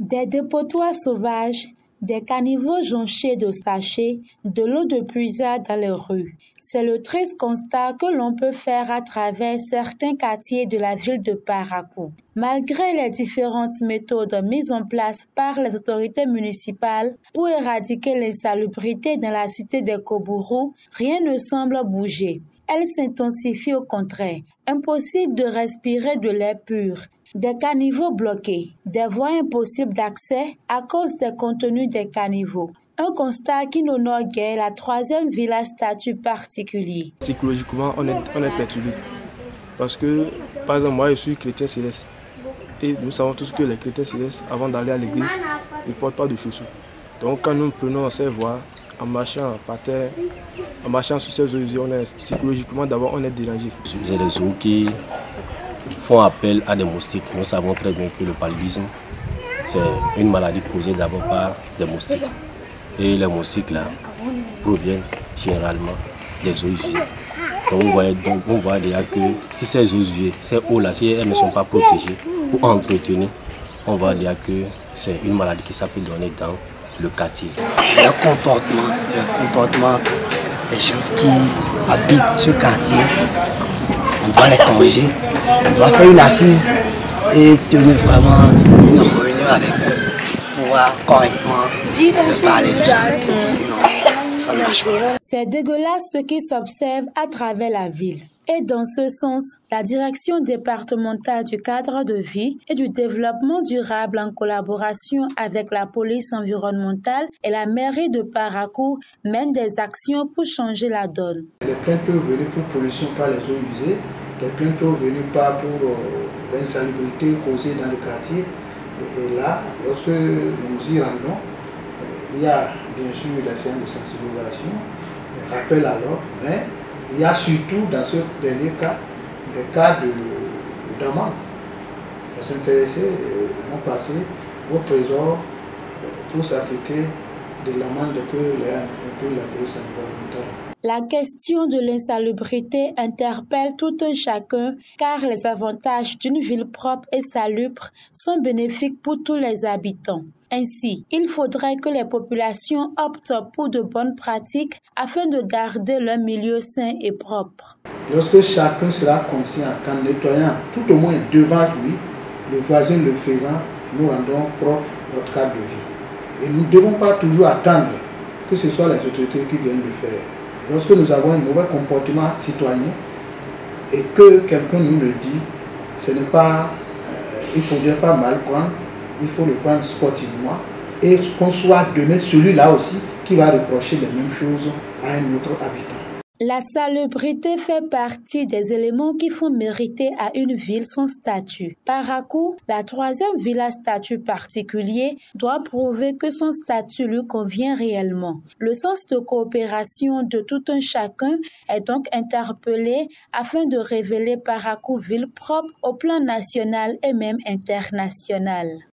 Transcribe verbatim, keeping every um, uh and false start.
Des dépotoirs sauvages, des caniveaux jonchés de sachets, de l'eau de puisard dans les rues. C'est le triste constat que l'on peut faire à travers certains quartiers de la ville de Parakou. Malgré les différentes méthodes mises en place par les autorités municipales pour éradiquer l'insalubrité dans la cité des Kobourou, rien ne semble bouger. Elle s'intensifie au contraire. Impossible de respirer de l'air pur. Des caniveaux bloqués, des voies impossibles d'accès à cause des contenus des caniveaux. Un constat qui n'honore guère la troisième ville à statut particulier. Psychologiquement, on est, on est perturbé. Parce que, par exemple, moi je suis chrétien céleste. Et nous savons tous que les chrétiens célestes, avant d'aller à l'église, ne portent pas de chaussures. Donc quand nous prenons ces voies, en marchant par terre, en marchant sur ces eaux, on est psychologiquement d'abord on est dérangé. C'est des eaux qui font appel à des moustiques. Nous savons très bien que le paludisme, c'est une maladie causée d'abord par des moustiques. Et les moustiques là proviennent généralement des eaux usées. Donc on voit, donc on voit déjà que si ces eaux usées, ces eaux là, si elles ne sont pas protégées ou entretenues, on voit déjà que c'est une maladie qui s'appelle donner dans le quartier. Le comportement, le comportement des gens qui habitent ce quartier, on doit les corriger, on doit faire une assise et tenir vraiment une réunion avec eux pour pouvoir correctement leur parler de ça. Sinon, ça ne marche pas. C'est dégueulasse ce qui s'observe à travers la ville. Et dans ce sens, la direction départementale du cadre de vie et du développement durable en collaboration avec la police environnementale et la mairie de Parakou mène des actions pour changer la donne. Les plaintes peuvent venir pour pollution par les eaux usées, les plaintes peuvent venir pas pour euh, l'insalubrité causée dans le quartier. Et, et là, lorsque nous y rendons, euh, il y a bien sûr les séances de sensibilisation, les rappels alors, mais il y a surtout dans ce dernier cas des cas d'amende. Les intéressés vont passer au trésor pour s'acquitter de l'amende que les la police environnementale. La question de l'insalubrité interpelle tout un chacun car les avantages d'une ville propre et salubre sont bénéfiques pour tous les habitants. Ainsi, il faudrait que les populations optent pour de bonnes pratiques afin de garder leur milieu sain et propre. Lorsque chacun sera conscient qu'en nettoyant tout au moins devant lui, le voisin le faisant, nous rendons propre notre cadre de vie. Et nous ne devons pas toujours attendre que ce soit les autorités qui viennent le faire. Lorsque nous avons un mauvais comportement citoyen et que quelqu'un nous le dit, ce n'est pas, euh, il ne faudrait pas mal prendre, il faut le prendre sportivement et qu'on soit demain celui-là aussi qui va reprocher les mêmes choses à un autre habitant. La salubrité fait partie des éléments qui font mériter à une ville son statut. Parakou, la troisième ville à statut particulier, doit prouver que son statut lui convient réellement. Le sens de coopération de tout un chacun est donc interpellé afin de révéler Parakou ville propre au plan national et même international.